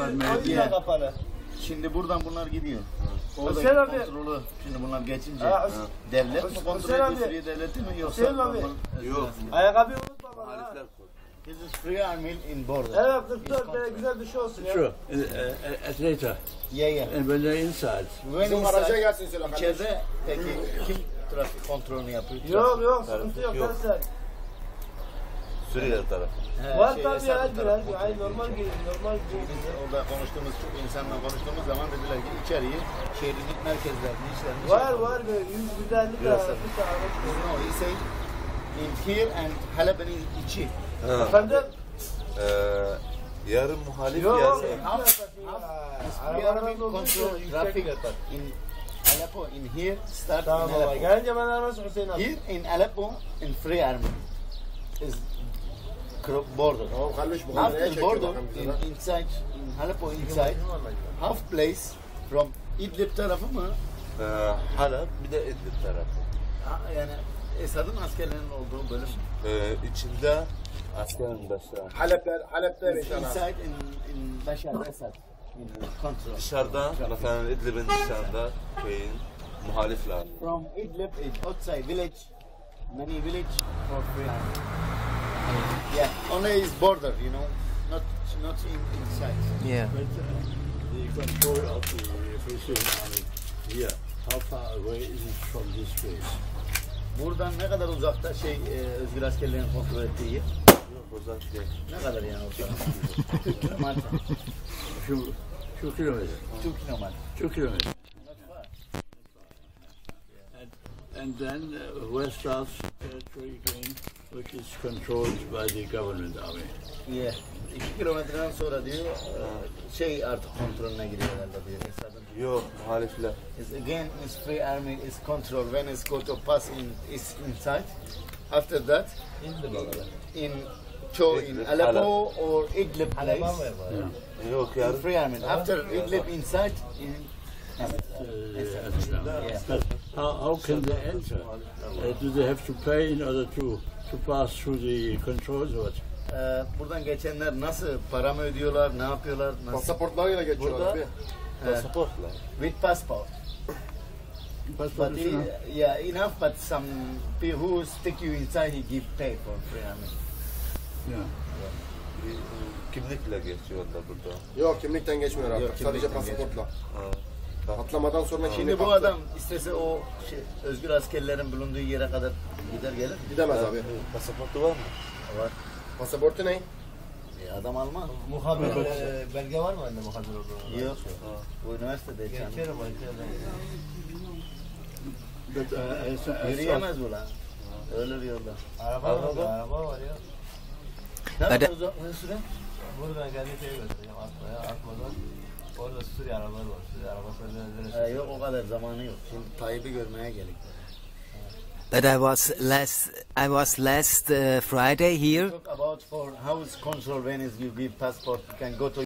o yüzden kapalı. Şimdi buradan bunlar gidiyor. Oradaki Hüseyin abi. kontrolü şimdi bunlar geçince Devlet devlet mi kontrol ediyor, Suriye devleti mi yoksa Hüseyin abi. Yok. Ayakkabıyı unutma bana. Muhalifler koy. This is free army in border. Evet 44 böyle güzel bir şey olsun ya. Sure. At later. Yeah, yeah. And when they're inside. When Bizim garaja inside, gelsin söyle kardeşim. içeride peki kim trafik kontrolünü yapıyor? Yok yok sıkıntı yok. Yok. Sen. Suriye tarafı. Var Şey, tabii Esad ya. tarafı. Ay normal gelin normal gelin. Biz orada konuştuğumuz çok insanla konuştuğumuz zaman dediler ki içeriği şehrin merkezlerini işlerini Var böyle 150 tane. No, he said in here and Halep'in içi. Efendim? Yarın muhalif Yok. yarın. We are in control traffic in Aleppo in here start Tamam in baba. Aleppo. Gelince ben arasın Hüseyin abi. Here in Aleppo in Free Army is border. Tamam kardeş bu Half kameraya the çekiyor border bakın bize. inside in Aleppo inside half place from İdlib tarafı mı? Halep bir de İdlib tarafı. Yani Esad'ın askerlerinin olduğu bölüm. İçinde askerin başı. Halep'te It's inşallah. inside in Bashar al-Assad in control. Dışarıda, mesela İdlib'in dışarıda köyün muhalifler. From Idlib is outside village, many village for free army. Yeah, only is border, you know, not inside. Yeah. But the control of the Palestinian army here, how far away is it from this place? Buradan ne kadar uzakta Özgür askerlerin kontrol ettiği yer? Yok uzak değil. Ne kadar yani orada? 2 kilometre. Two kilometers. 2 kilometre. 2 kilometers. And then where starts territory again, which is controlled by the government army. Yeah. 2 kilometreden sonra diyor artık kontrolüne giriyor herhalde diyor Esad'ın. Yok muhalifler. Is again is free army is control when it's go to pass is inside. After that in Aleppo or Idlib place. Yok In yarın. free army. After Idlib inside in But how can they enter? Do they have to pay in order to pass through the controls or what? buradan geçenler nasıl para mı ödüyorlar, ne yapıyorlar? Nasıl? Pasaportlarıyla geçiyorlar Burada abi. pasaportla. With passport. But yeah, enough. But some people who stick you inside, he give pay for free army. Yeah. Kimlikle geçiyorlar burada. Yok kimlikten geçmiyor abi. Yok, Sadece kimlikten pasaportla. Ha. Atlamadan sonra kimlik Şimdi bu hakkı. adam istese o özgür askerlerin bulunduğu yere kadar gider gelir. Gidemez abi. Pasaportu var mı? Var. Pasaportu ne? Adam Alman. Muhabir belge var mı anne muhabir olduğunu? Yok. Bu üniversitede Geçerim But yürüyemez bu lan. Öyle bir yolda. Araba var ya. Ne Hadi. kadar uzak süre? Buradan kendi şeye göstereceğim atmadan. Orada Suriye arabaları var. Suriye arabası Yok o kadar zamanı yok. Şimdi Tayyip'i görmeye geldik. But I was last Friday here. Talk about for house control when is you give passport you can go to